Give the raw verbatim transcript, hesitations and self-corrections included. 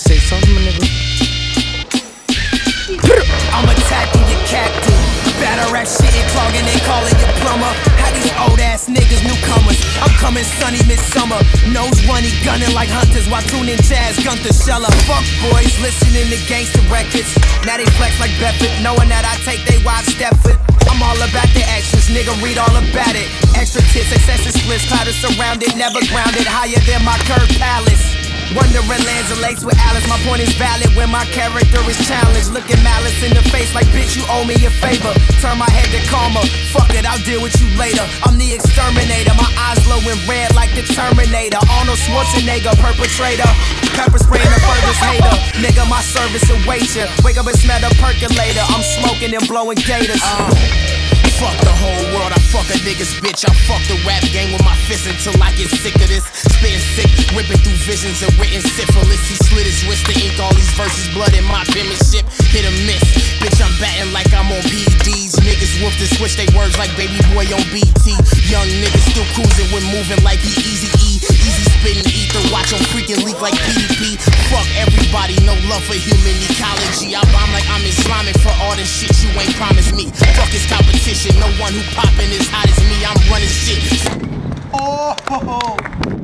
Say something, my nigga. I'm attacking your captain. Batter rap shit and clogging and calling you plumber. How these old ass niggas newcomers? I'm coming sunny midsummer. Nose runny, gunning like hunters while tuning jazz, Gunther Scheller. Fuck boys, listening to gangster records. Now they flex like Bedford, knowing that I take they wives Stepford. I'm all about the actions, nigga, read all about it. Extra tits, excessive splits, clouded, surrounded, never grounded, higher than my curved palace. Wonderlands are laced with Alice, my point is valid when my character is challenged. Looking malice in the face like bitch, you owe me a favor. Turn my head to karma, fuck it, I'll deal with you later. I'm the exterminator, my eyes low and red like the Terminator. Arnold Schwarzenegger, perpetrator. Pepper spraying the furthest hater. Nigga, my service awaits ya. Wake up and smell the percolator. I'm smoking and blowing gators. uh. Fuck the whole world, I fuck a nigga's bitch. I fuck the rap game with my fists until I get sick of this. Spitting sick, ripping through visions of written syphilis. He slit his wrist to ink all these verses, blood in my penmanship. Hit or miss, bitch, I'm batting like I'm on P E Ds. Niggas whoop to switch they words like baby boy on B T. Young niggas still cruising when moving like he easy E. Easy spitting ether, watch him freaking leak like P D P. Fuck everybody, no love for human ecology. I bomb like I'm Islamic for all the shit you ain't promised me. Fuck his competition. No one who poppin' as hot as me, I'm running shit. Oh, ho, ho.